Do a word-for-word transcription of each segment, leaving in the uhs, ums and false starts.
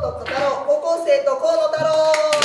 と小太郎、高校生と河野太郎。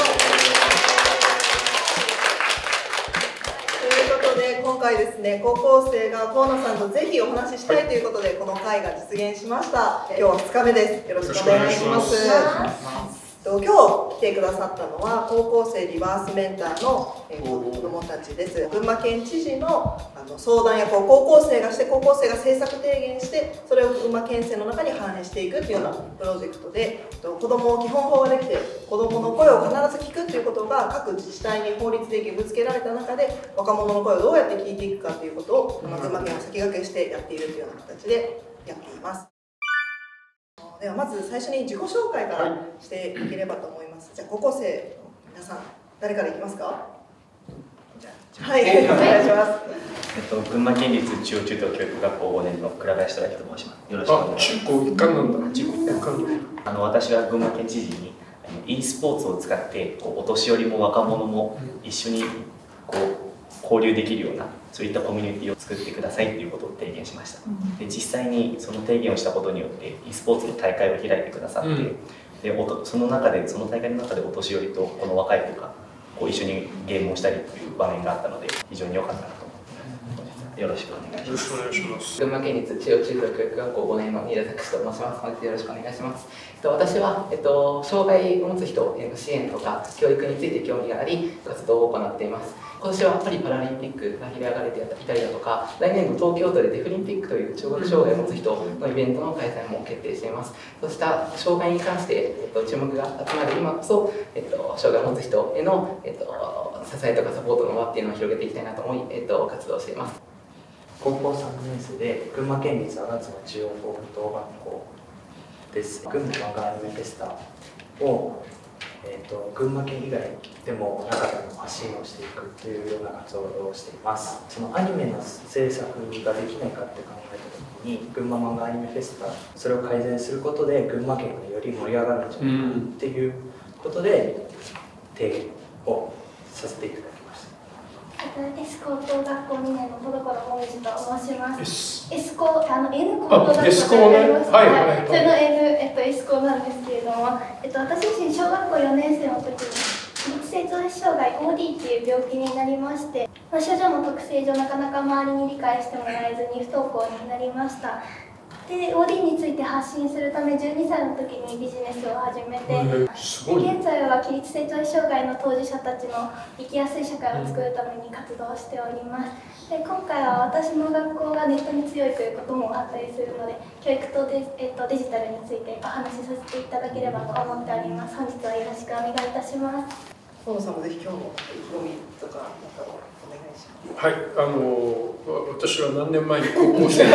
ということで、今回ですね、高校生が河野さんとぜひお話ししたいということで、この会が実現しました。今日はふつかめです。よろしくお願いします。今日来てくださったのは高校生リバースメンターの子どもたちです。群馬県知事のあの相談役を高校生がして、高校生が政策提言して、それを群馬県政の中に反映していくというようなプロジェクトで、子ども基本法ができて、子どもの声を必ず聞くということが各自治体に法律で義務付けられた中で、若者の声をどうやって聞いていくかということを群馬県を先駆けしてやっているというような形でやっています。ではまず最初に自己紹介からしていければと思います。じゃあ高校生の皆さん、誰からいきますか？はい、お願いします。 えっと群馬県立中央中等教育学校ごねんの倉林忠樹と申します。よろしくお願いします。 中高一貫なんだ。 中高一貫。あの私は群馬県知事に e スポーツを使ってこうお年寄りも若者も一緒にこう交流できるようなそういったコミュニティを作ってくださいということを提言しました。で実際にその提言をしたことによって e スポーツの大会を開いてくださって、うん、でおとその中でその大会の中でお年寄りとこの若い子がこう一緒にゲームをしたりという場面があったので非常に良かったなと思ってます。よろしくお願いします。 よろしくお願いします。 群馬県立中央中等教育学校ごねんの新田拓司と申します。本日よろしくお願いします。えっと、私は、えっと、障害を持つ人への支援とか教育について興味があり活動を行っています。今年はパリパラリンピックが開かれていたりだとか、来年度東京都でデフリンピックという聴覚障害を持つ人のイベントの開催も決定しています。そうした障害に関して、えっと、注目が集まる今こそ、えっと、障害を持つ人への、えっと、支えとかサポートの輪っていうのを広げていきたいなと思い、えっと、活動しています。 高校さんねん生で群馬県立吾妻中央高等学校です。群馬漫画アニメフェスタを、えー、と群馬県以外でも中でも発信をしていくというような活動をしています。そのアニメの制作ができないかって考えた時に群馬漫画アニメフェスタ、それを改善することで群馬県がより盛り上がるんじゃないかっていうことで提言をさせていただきます。 エス高等学校にねんの戸所もみじと申します。 エス高、あの N 高等学校エス高ね、はいはいはい。 それの N、えっと、エス高なんですけれども、えっと、私自身小学校よねん生の時に起立性調節障害 オーディー っていう病気になりまして、まあ、症状の特性上なかなか周りに理解してもらえずに不登校になりました。で オーディー について発信するためじゅうにさいの時にビジネスを始めて、で現在は起立性調節障害の当事者たちの生きやすい社会を作るために活動しております。で今回は私の学校がネットに強いということもあったりするので、教育と デ,、えっと、デジタルについてお話しさせていただければと思っております。本日はよろしくお願いいたします。 河野さんもぜひ今日の意気込みとかなんかをお願いします。 はい、あの私は何年前に高校生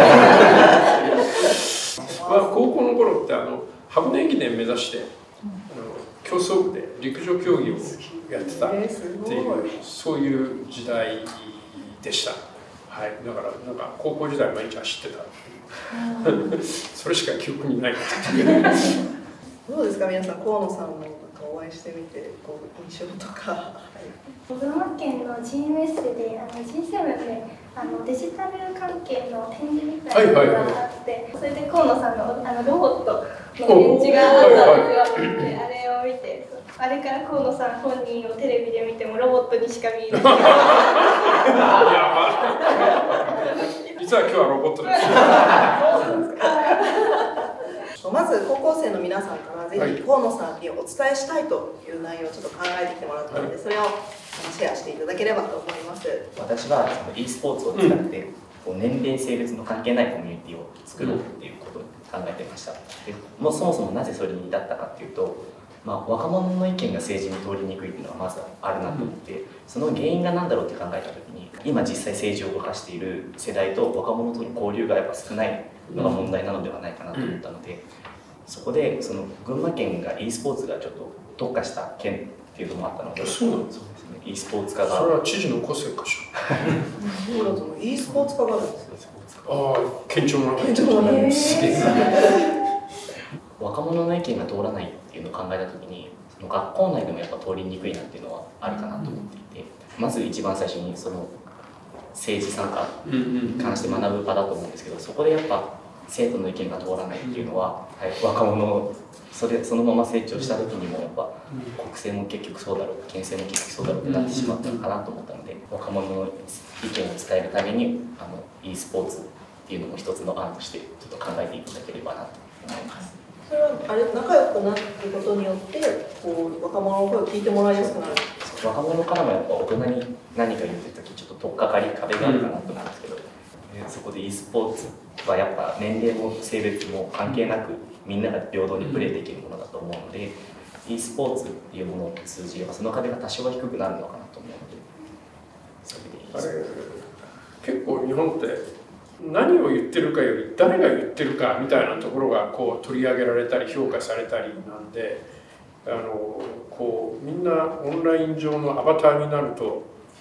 まあ、高校の頃ってあの箱根駅伝目指して、あの競争部で陸上競技をやってたっていう、そういう時代でした。はい、だからなんか高校時代毎日走ってたそれしか記憶にないどうですか皆さん、河野さんのお会いしてみてこう印象とか。 群馬県の ジーエムエス であの ジーセブン であのデジタル関係の展示みたいなのがあって、それで河野さんのあのロボットの展示があったんですよ。であれを見て、あれから河野さん本人をテレビで見てもロボットにしか見えない。 実は今日はロボットです。 まず高校生の皆さんからぜひ河野さんにお伝えしたいという内容をちょっと考えてきてもらったので、それをシェアしていただければと思います。 私はその e スポーツを使ってこう年齢性別の関係ないコミュニティを作ろうっていうことを考えてました。でもうそもそもなぜそれに至ったかっていうと、まあ、若者の意見が政治に通りにくいっていうのはまずあるなと思って、その原因が何だろうって考えた時に、今実際政治を動かしている世代と若者との交流がやっぱ少ないのが問題なのではないかなと思ったので、そこでその群馬県が e スポーツがちょっと特化した県っていうのもあったので、 そうなんですね。 e スポーツ化が、 それは知事の個性かしら。 e スポーツ化があるんですよ。 ああ、県庁の県庁の中にすげえ。 若者の意見が通らないっていうのを考えた時に、その学校内でもやっぱ通りにくいなっていうのはあるかなと思っていて、まず一番最初にその政治参加に関して学ぶ場だと思うんですけど、そこでやっぱ生徒の意見が通らないっていうのは、はい、若者それそのまま成長した時にもやっぱ国政も結局そうだろう、県政も結局そうだろうってなってしまったのかなと思ったので、若者の意見を伝えるためにあの e スポーツっていうのも一つの案としてちょっと考えていただければなと思います。 それはあれ仲良くなることによってこう若者の声を聞いてもらいやすくなる。 若者からもやっぱ大人に何か言ってる時ちょっと取っかかり壁があるかなと思うんですけど、うん、そこで e スポーツはやっぱ年齢も性別も関係なくみんなが平等にプレーできるものだと思うので、うん、e スポーツっていうものを通じればその壁が多少は低くなるのかなと思うので、それでいいです。 結構日本って何を言ってるかより誰が言ってるかみたいなところがこう取り上げられたり評価されたりなんで、あのこうみんなオンライン上のアバターになると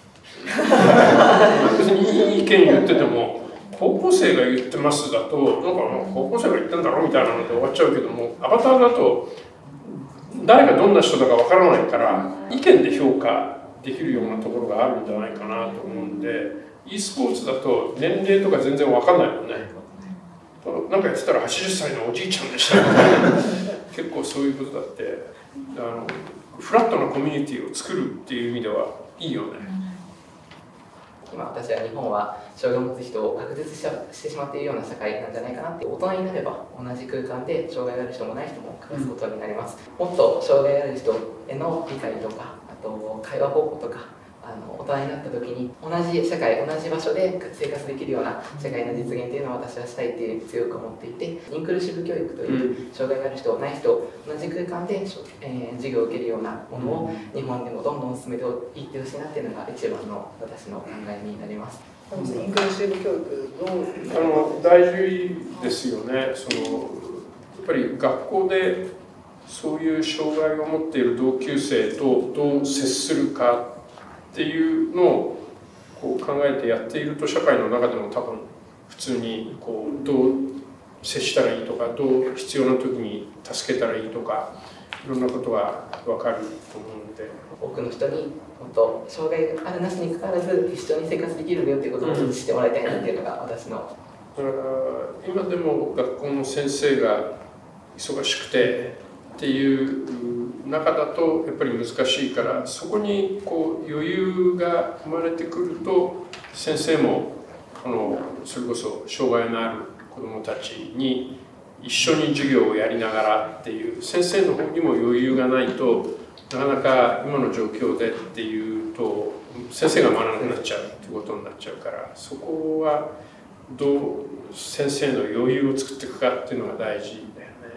別にいい意見言ってても高校生が言ってますだとなんかもう高校生が言ってんだろみたいなので終わっちゃうけども、アバターだと誰がどんな人だかわからないから意見で評価できるようなところがあるんじゃないかなと思うんで。e スポーツだと年齢とか全然わかんないよね。なんかやってたらはちじゅっさいのおじいちゃんでしたみたいな結構そういうことだってあのフラットなコミュニティを作るっていう意味ではいいよね。 今私は日本は障害を持つ人を確実してしまっているような社会なんじゃないかなって。大人になれば同じ空間で障害がある人もない人も暮らすことになります。もっと障害がある人への理解とか、あと会話方法とか、あの大人になった時に同じ社会同じ場所で生活できるような社会の実現っていうのを私はしたいっていう強く思っていて、インクルーシブ教育という障害がある人ない人同じ空間で、えー、授業を受けるようなものを日本でもどんどん進めていってほしいなっていうのが一番の私の考えになります。 インクルーシブ教育どうあの大事ですよね。そのやっぱり学校でそういう障害を持っている同級生とどう接するかっていうのをこう考えてやっていると、社会の中でも多分普通にこうどう接したらいいとか、どう必要な時に助けたらいいとか、いろんなことが分かると思うので、 多くの人に本当障害があるなしにかかわらず一緒に生活できるよっていうことを知ってもらいたいなっていうのが私の。 だから今でも学校の先生が忙しくてっていう中だとやっぱり難しいから、そこにこう余裕が生まれてくると先生もあのそれこそ障害のある子どもたちに一緒に授業をやりながらっていう、先生の方にも余裕がないとなかなか今の状況でっていうと先生が学ばなくなっちゃうってことになっちゃうから、そこはどう先生の余裕を作っていくかっていうのが大事だよね。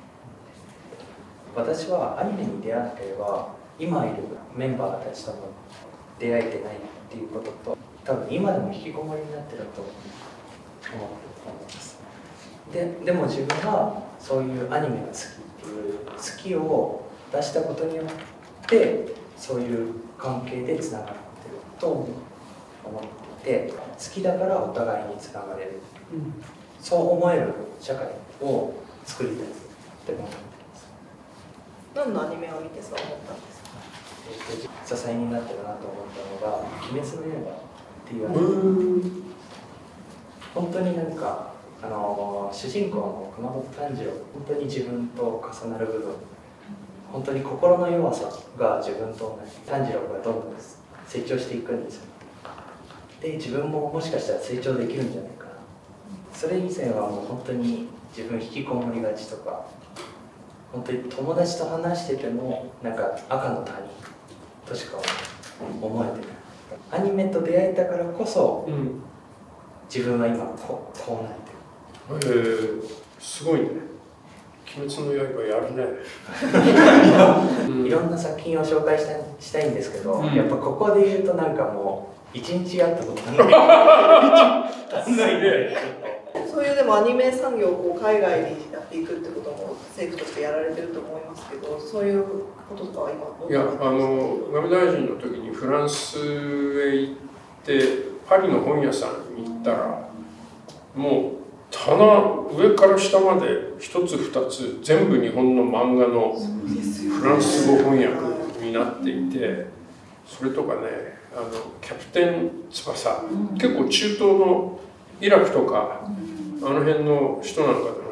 私はアニメに出会わなければ今いるメンバーたちとも出会えてないっていうことと、多分今でも引きこもりになってると思います。で、でも自分はそういうアニメが好きっていう好きを出したことによってそういう関係でつながってると思っていて、好きだからお互いにつながれる、うん、そう思える社会を作りたいって思ってます。 何のアニメを見てそう思ったんですか？ えー、支えになってるなと思ったのが「鬼滅の刃」っていうアニメ。本当になんかあの主人公の熊本炭治郎、本当に自分と重なる部分、本当に心の弱さが自分と同じ。炭治郎がどんどん成長していくんですよ。で自分ももしかしたら成長できるんじゃないかな。それ以前はもう本当に自分引きこもりがちとか、本当に友達と話しててもなんか赤の他人としか思えてない。アニメと出会えたからこそ、うん、自分は今こう、こうなってる。 えー、すごいね。鬼滅の刃やるね。 いろんな作品を紹介したい、したいんですけど、うん、やっぱここで言うとなんかもう一日やったことない。ないね。 そういうでもアニメ産業をこう海外にやっていくってことも政府としてやられてると思いますけど、そういうこととかは今どう？ いや、あの外務大臣の時にフランスへ行ってパリの本屋さんに行ったら、もう棚上から下まで一つ二つ全部日本の漫画のフランス語翻訳になっていて、それとかね、あのキャプテン翼、結構中東のイラクとかあの辺の人なんかでも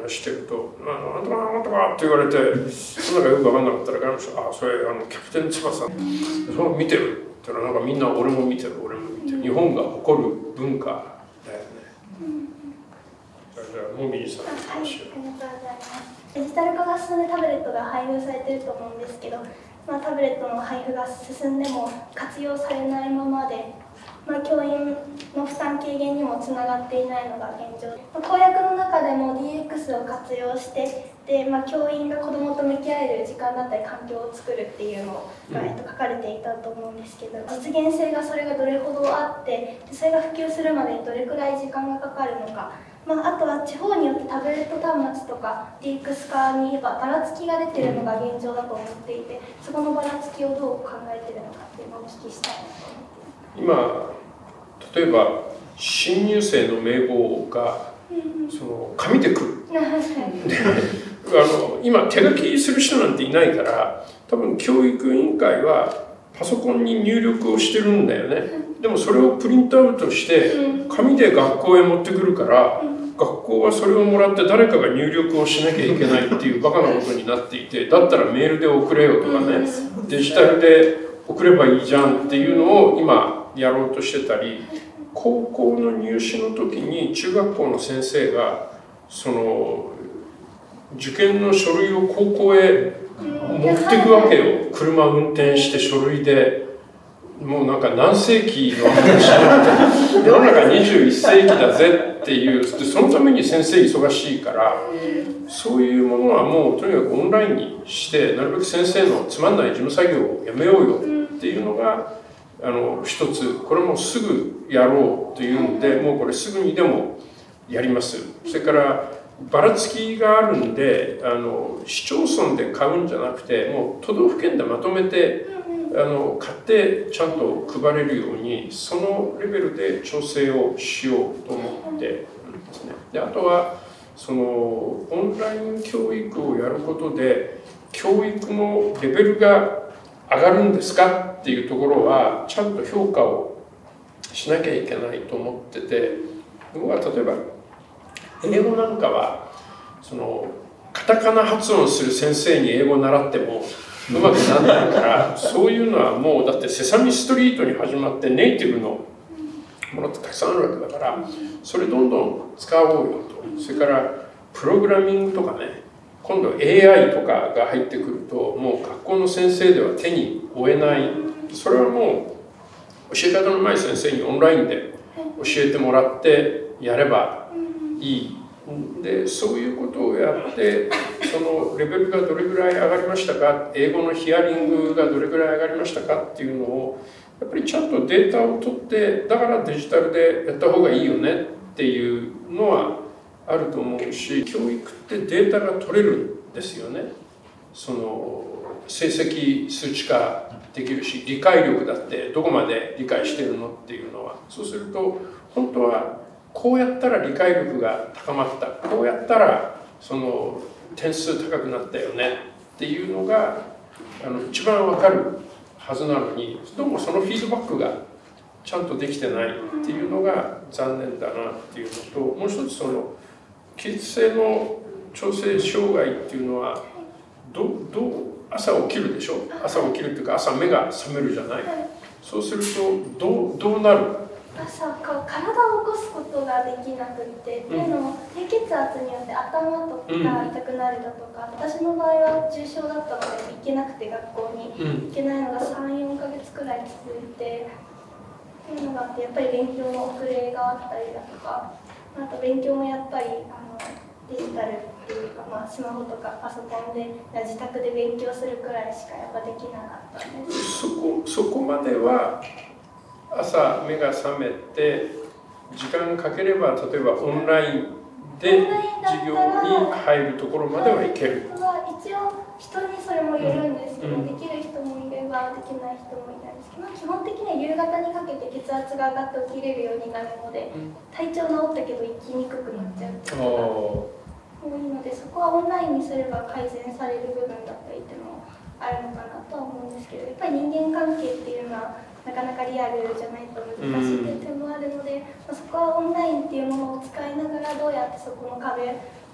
話してると「なんとかなんとか」って言われてなんかよく分かんなかったら彼の人「あそれあのキャプテン翼それ見てる」って言ったらなんかみんな俺も見てる俺も見てる日本が誇る文化だよね。じゃあもみじさんの話を。 デジタル化が進んでタブレットが配布されていると思うんですけど、まあ、タブレットの配布が進んでも活用されないままで、まあ、教員の負担軽減にもつながっていないのが現状、まあ、公約の中でも ディーエックス を活用してで、まあ、教員が子どもと向き合える時間だったり環境を作るっていうのが、えっと、書かれていたと思うんですけど、実現性がそれがどれほどあってそれが普及するまでにどれくらい時間がかかるのか。まあ、あとは地方によってタブレット端末とか ディーエックス 化にばらつきが出ているのが現状だと思っていて、そこのばらつきをどう考えているのかっていうのをお聞きしたいなと思っています。 今例えば新入生の名簿がその紙で来るあの今手書きする人なんていないから多分教育委員会はパソコンに入力をしてるんだよね。でもそれをプリントアウトして紙で学校へ持ってくるから学校はそれをもらって誰かが入力をしなきゃいけないっていうバカなことになっていて、だったらメールで送れよとかねデジタルで送ればいいじゃんっていうのを今やろうとしてたり、高校の入試の時に中学校の先生がその受験の書類を高校へ持っていくわけよ。車運転して書類でもうなんか何世紀の話になって世の中にじゅういっ世紀だぜっていうでそのために先生忙しいからそういうものはもうとにかくオンラインにしてなるべく先生のつまんない事務作業をやめようよっていうのがあの一つこれもすぐやろうというんでもうこれすぐにでもやります。それからばらつきがあるんであの市町村で買うんじゃなくてもう都道府県でまとめてあの買ってちゃんと配れるようにそのレベルで調整をしようと思ってるんですね。であとはそのオンライン教育をやることで教育のレベルが上がるんですかっていうところはちゃんと評価をしなきゃいけないと思ってて、僕は例えば英語なんかはそのカタカナ発音する先生に英語を習ってもうまくならないからそういうのはもうだってセサミストリートに始まってネイティブのものってたくさんあるわけだからそれどんどん使おうよと。それからプログラミングとかね今度 エーアイ とかが入ってくるともう学校の先生では手に負えない。それはもう教え方のない先生にオンラインで教えてもらってやればいい。でそういうことをやってそのレベルがどれぐらい上がりましたか英語のヒアリングがどれぐらい上がりましたかっていうのをやっぱりちゃんとデータを取ってだからデジタルでやった方がいいよねっていうのはあると思うし教育ってデータが取れるんですよね。その成績数値化できるし理解力だってどこまで理解してるのっていうのはそうすると本当はこうやったら理解力が高まったこうやったらその点数高くなったよねっていうのがあの一番わかるはずなのにどうもそのフィードバックがちゃんとできてないっていうのが残念だなっていうのともう一つその起立性の調整障害っていうのはどどう朝起きるでしょ朝起きるっていうか朝目が覚めるじゃないそうするとどうどうなる朝か体を起こすことができなくって、っていうのも低血圧によって頭とか痛くなるだとか、うん、私の場合は重症だったので行けなくて学校に行けないのがさん、よんかげつくらい続いてっていうのがあってやっぱり勉強の遅れがあったりだとかあと勉強もやっぱりあのデジタルっていうか、まあ、スマホとかパソコンで自宅で勉強するくらいしかやっぱできなかったんです。 そこ、そこまでは朝目が覚めて時間かければ例えばオンラインで授業に入るところまではいける。 一応人にそれもよるんですけど、うん、できる人もいればできない人もいるんですけど、基本的には夕方にかけて血圧が上がって起きれるようになるので、うん、体調治ったけど生きにくくなっちゃうっていうのが多いので、そこはオンラインにすれば改善される部分だったりっていうのもあるのかなとは思うんですけど、やっぱり人間関係っていうのはなかなかリアルじゃないと難しいっていう点もあるので、うん、そこはオンラインっていうものを使いながらどうやってそこの壁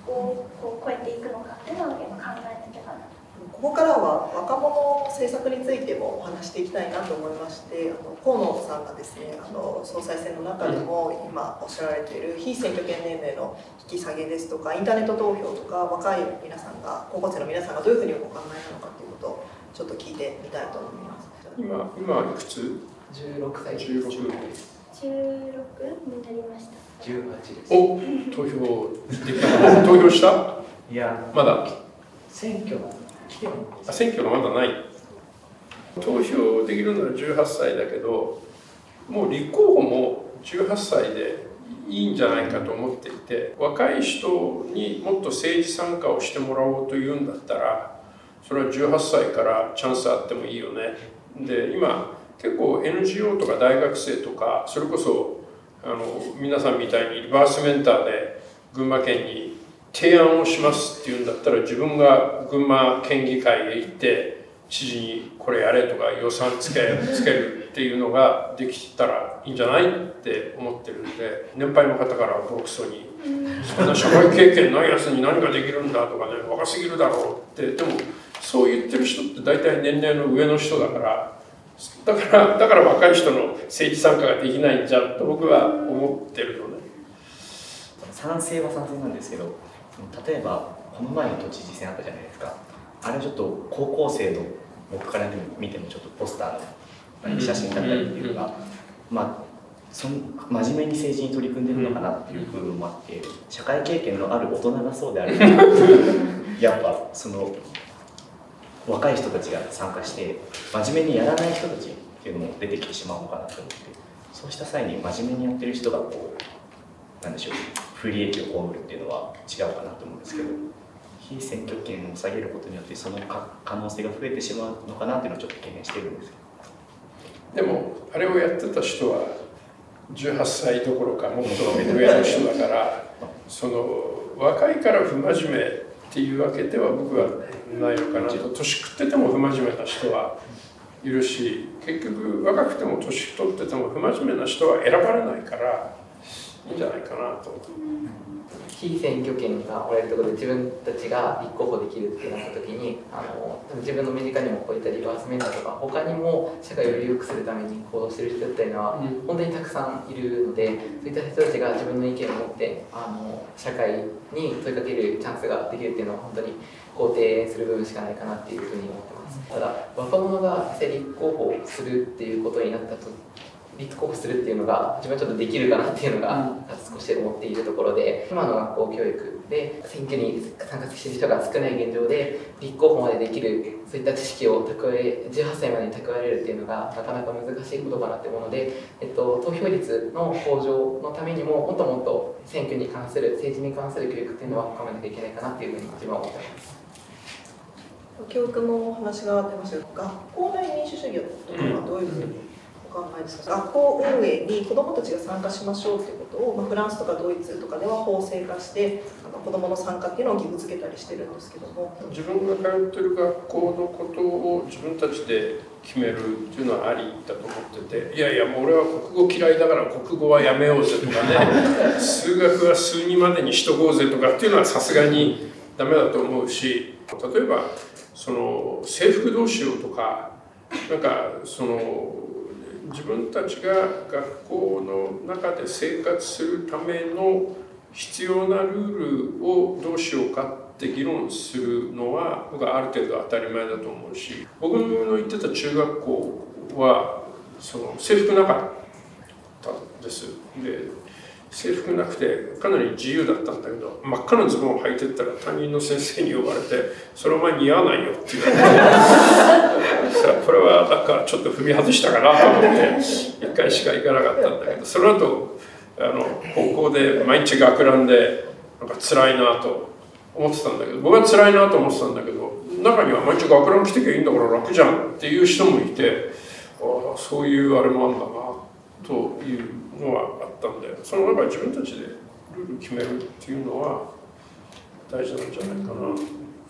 をこう超えていくのかっていうのを今考えてたかな。 ここからは若者の政策についてもお話していきたいなと思いまして、あの河野さんがですね、あの総裁選の中でも今おっしゃられている非選挙権年齢の引き下げですとか、インターネット投票とか、若い皆さんが、高校生の皆さんがどういうふうにお考えなのかということをちょっと聞いてみたいと思います。 今、今いくつ？ じゅうろくさいです。 じゅうろく。 じゅうろくになりました。 じゅうはちです。 お、投票できた。投票した？ いや、 まだ。 選挙が来てるんであ、 す。 選挙がまだない。投票できるのはじゅうはっさいだけど、もう立候補もじゅうはっさいでいいんじゃないかと思っていて、若い人にもっと政治参加をしてもらおうというんだったら、それはじゅうはっさいからチャンスあってもいいよね。で、今結構 エヌジーオー とか大学生とか、それこそあの皆さんみたいにリバースメンターで群馬県に提案をしますっていうんだったら、自分が群馬県議会へ行って知事にこれやれとか予算つけつけるっていうのができたらいいんじゃないって思ってるんで、年配の方からボロクソに「そんな社会経験ないやつに何ができるんだ」とかね「若すぎるだろう」って。でもそう言ってる人って大体年齢の上の人だから。だからだから若い人の政治参加ができないんじゃんと僕は思ってるのね。 賛成は賛成なんですけど、例えばこの前の都知事選あったじゃないですか。あれちょっと高校生の僕から見てもちょっとポスターの写真だったりっていうのが、まあその真面目に政治に取り組んでるのかなっていう部分もあって、社会経験のある大人がそうであるやっぱその若い人たちが参加して真面目にやらない人たちっていうのも出てきてしまうのかなと思って、そうした際に真面目にやってる人がこうなんでしょう、不利益を被るっていうのは違うかなと思うんですけど、非選挙権を下げることによってその可能性が増えてしまうのかなっていうのをちょっと懸念しているんですよ。 でもあれをやってた人はじゅうはっさいどころかもっと上の人だからその若いから不真面目っていうわけでは僕はないのかなと。年食ってても不真面目な人はいるし、結局若くても年取ってても不真面目な人は選ばれないからいいんじゃないかなと。 非選挙権がもらえるところで自分たちが立候補できるってなった時に、あの自分の身近にもこういったリバースメンターとか他にも社会をより良くするために行動している人っていうのは本当にたくさんいるので、そういった人たちが自分の意見を持ってあの社会に問いかけるチャンスができるっていうのは本当に肯定する部分しかないかなっていうふうに思ってます。ただ若者が立候補するっていうことになったと立候補するっていうのが自分はちょっとできるかなっていうのが少し思っているところで、今の学校教育で選挙に参加している人が少ない現状で立候補までできるそういった知識を蓄えじゅうはっさいまでに蓄えられるっていうのがなかなか難しいことかなって思うので、えっと、投票率の向上のためにももっともっと選挙に関する政治に関する教育っていうのは深めなきゃいけないかなっていうふうに自分は思っています。 教育の話が出ましたが、学校内民主主義というのはどういうふうにお考えですか。学校運営に子どもたちが参加しましょうということを、まあ、フランスとかドイツとかでは法制化してあの子どもの参加っていうのを義務付けたりしてるんですけども、 自分が通ってる学校のことを自分たちで決めるっていうのはありだと思ってて、いやいやもう俺は国語嫌いだから国語はやめようぜとかね数学は数にまでにしとこうぜとかっていうのはさすがにダメだと思うし、例えばその制服どうしようとか、なんかその自分たちが学校の中で生活するための必要なルールをどうしようかって議論するのは僕はある程度当たり前だと思うし、僕の行ってた中学校はその制服なかったんです。で制服なくてかなり自由だったんだけど、真っ赤なズボンを履いてったら担任の先生に呼ばれて「それお前似合わないよ」って言われてこれはなんかちょっと踏み外したかなと思って一回しか行かなかったんだけど、その後あの高校で毎日学ランでなんか辛いなと思ってたんだけど、僕は辛いなと思ってたんだけど、中には毎日学ラン着てきゃいいんだから楽じゃんっていう人もいて、ああそういうあれもあるんだなというのはあったんで、その中で自分たちでルール決めるっていうのは大事なんじゃないかな。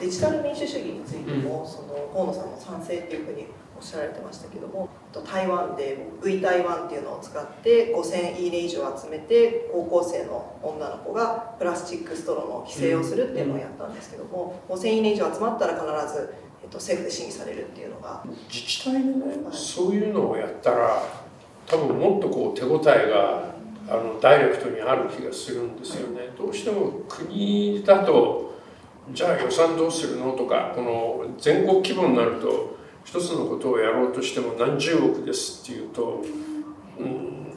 デジタル民主主義についても、その河野さんも賛成っていうふうにおっしゃられてましたけども、台湾で V 台湾っていうのを使ってごせんいいね以上集めて、高校生の女の子がプラスチックストローの規制をするっていうのをやったんですけども、ごせんいいね以上集まったら必ず、えっと、政府で審議されるっていうのが、 自治体でね、そういうのをやったら多分もっとこう手応えがあのダイレクトにある気がするんですよね。どうしても国だとじゃあ予算どうするのとか、この全国規模になると一つのことをやろうとしても何十億ですっていうと、うん、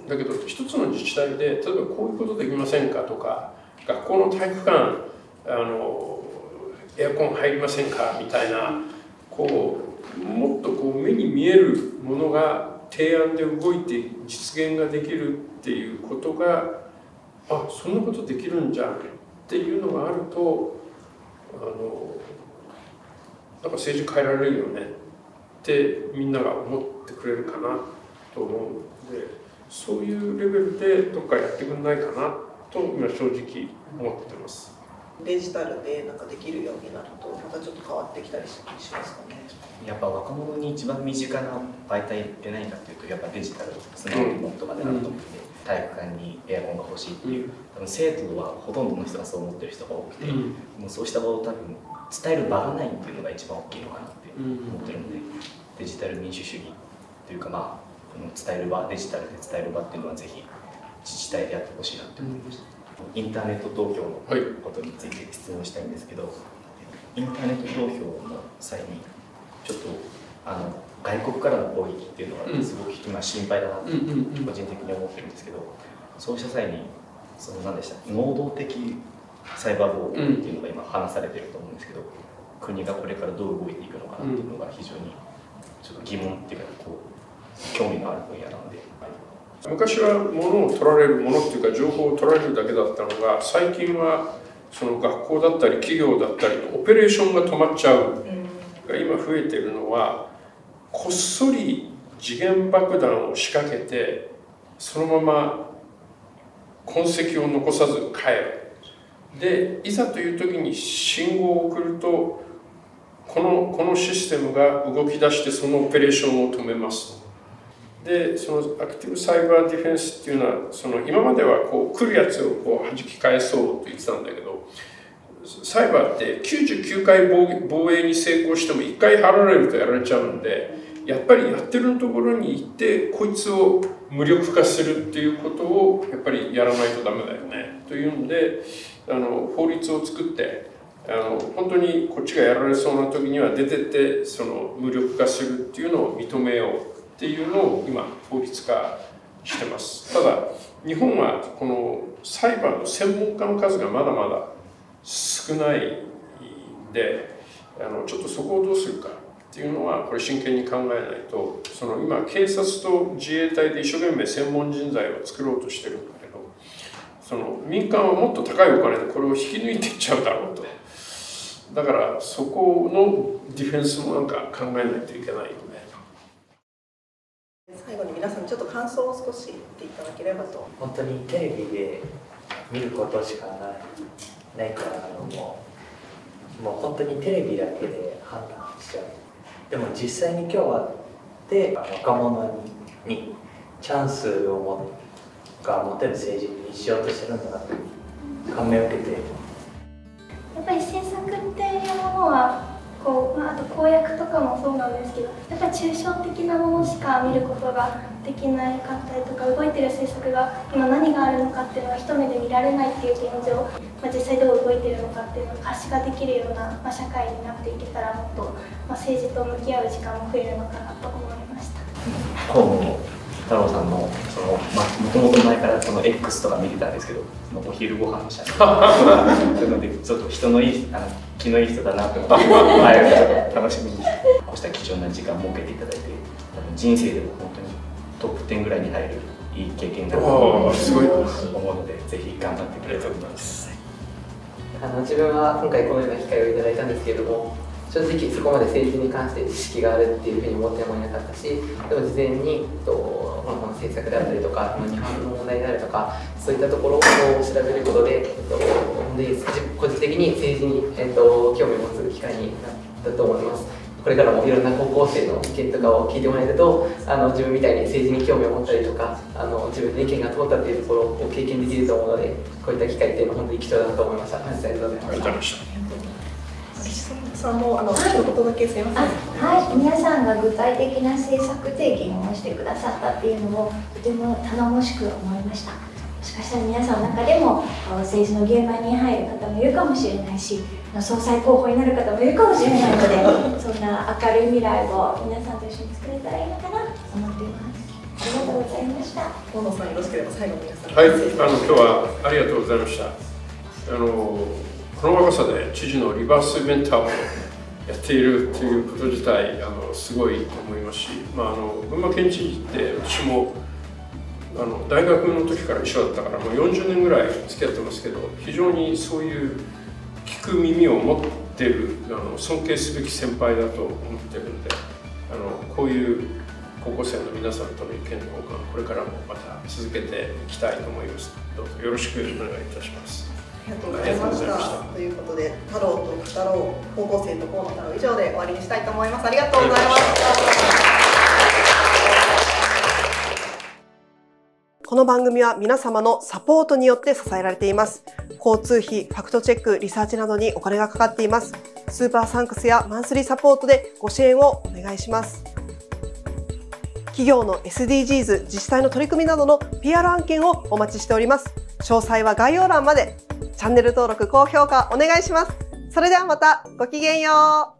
だけど一つの自治体で例えばこういうことできませんかとか、学校の体育館あのエアコン入りませんかみたいな、こうもっとこう目に見えるものが提案で動いて実現ができるっていうことが、あ、そんなことできるんじゃんっていうのがあると、あのなんか政治変えられるよねってみんなが思ってくれるかなと思うので、そういうレベルでどっかやってくんないかなと今正直思ってます。 デジタルでなんかできるようになるとまたちょっと変わってきたりしますかね。 やっぱ若者に一番身近な媒体って何かっていうと、やっぱデジタル、スマートフォンとかでなると思うんで、体育館にエアコンが欲しいっていう、多分生徒はほとんどの人がそう思ってる人が多くて、もうそうした場を多分伝える場がないっていうのが一番大きいのかなって思ってるので、デジタル民主主義というか、まあこの伝える場、デジタルで伝える場っていうのはぜひ自治体でやってほしいなって思いました。インターネット投票のことについて質問したいんですけど、インターネット投票の際にちょっとあの外国からの攻撃っていうのはすごく今心配だなと個人的に思ってるんですけど、そうした際にその何でした能動的サイバー防衛っていうのが今話されてると思うんですけど、国がこれからどう動いていくのかなっていうのが非常にちょっと疑問っていうかこう興味のある分野なので。 昔は物を取られるものっていうか情報を取られるだけだったのが、最近はその学校だったり企業だったりのオペレーションが止まっちゃうが今増えてるのは、こっそり時限爆弾を仕掛けてそのまま痕跡を残さず帰る。でいざという時に信号を送るとこのこのシステムが動き出してそのオペレーションを止めます。でそのアクティブサイバーディフェンスっていうのは、その今まではこう来るやつをこう弾き返そうと言ってたんだけど、サイバーってきゅうじゅうきゅうかい防衛に成功してもいっかい貼られるとやられちゃうんで、やっぱりやってるところに行ってこいつを無力化するっていうことをやっぱりやらないとダメだよねというんで、あの法律を作ってあの本当にこっちがやられそうな時には出てってその無力化するっていうのを認めようっていうのを今法律化してます。ただ日本はこのサイバーの専門家の数がまだまだ少ないんで、あのちょっとそこをどうするかっていうのはこれ真剣に考えないと、その今警察と自衛隊で一生懸命専門人材を作ろうとしてるんだけど、その民間はもっと高いお金でこれを引き抜いていっちゃうだろうと。だからそこのディフェンスもなんか考えないといけないよね。 最後に皆さんちょっと感想を少し言っていただければと。 本当にテレビで見ることしかないないからあのもうもう本当にテレビだけで判断しちゃう。でも実際に今日会って若者ににチャンスをもが持てる政治にしようとしてるんだなと感銘を受けて。 やっぱり政策っていうものはこう、まあ、あと公約とかもそうなんですけど、やっぱり抽象的なものしか見ることができなかったりとか、動いてる政策が今何があるのかっていうのが一目で見られないっていう現状、まあ、実際どう動いてるのかっていうのを可視化できるような、まあ、社会になっていけたらもっと、まあ、政治と向き合う時間も増えるのかなと思いました。 河野太郎さんのその、まあ、もともと前からその X とか見てたんですけど、そのお昼ご飯の写真そういうのでちょっと人のいいあの気のいい人だなと思って前を楽しみにしてこうした貴重な時間を設けていただいて、多分人生でも本当にトップじゅうぐらいに入るいい経験だと思うので、ぜひ頑張ってくれと思います。 あの自分は今回このような機会をいただいたんですけれども、正直そこまで政治に関して知識があるっていうふうに思ってもいなかったし、でも事前にとこの政策であったりとか日本の問題であるとかそういったところを調べることで、えっと、 本当に個人的に政治に、えー、と興味を持つ機会になったと思います。これからもいろんな高校生の意見とかを聞いてもらえると、あの自分みたいに政治に興味を持ったりとか、あの自分の意見が通ったというところを経験できると思うので、こういった機会っていうのは本当に貴重だと思いました。本日はありがとうございました。 さんもあの一言だけすいません。 はい、皆さんが具体的な政策提言をしてくださったっていうのをとても頼もしく思いました。もしかしたら皆さんの中でも政治の現場に入る方もいるかもしれないし、総裁候補になる方もいるかもしれないので、そんな明るい未来を皆さんと一緒に作れたらいいのかなと思っています。ありがとうございました。 河野さん、よろしければ最後に皆さん。 はい、あの今日はありがとうございました。あのこの若さで知事のリバースメンターをやっているということ自体あのすごいと思いますし、まあ、あの群馬県知事って私もあの大学の時から一緒だったからもうよんじゅうねんぐらい付き合ってますけど、非常にそういう聞く耳を持っているあの尊敬すべき先輩だと思っているので、あのこういう高校生の皆さんとの意見交換これからもまた続けていきたいと思います。どうぞよろしくお願いいたします。 ありがとうございました。ということで、太郎と太郎、高校生と河野太郎以上で終わりにしたいと思います。ありがとうございました。この番組は皆様のサポートによって支えられています。交通費、ファクトチェック、リサーチなどにお金がかかっています。スーパーサンクスやマンスリーサポートでご支援をお願いします。企業の エスディージーズ、自治体の取り組みなどの ピーアール 案件をお待ちしております。詳細は概要欄まで。チャンネル登録、高評価お願いします。それではまた、ごきげんよう。